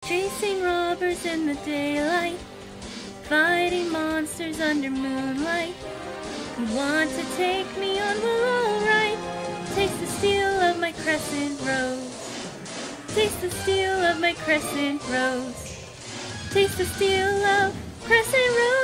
Chasing robbers in the daylight, fighting monsters under moonlight. You want to take me on, well, alright. Taste the steel of my crescent rose. Taste the steel of my crescent rose. Taste the steel of crescent rose.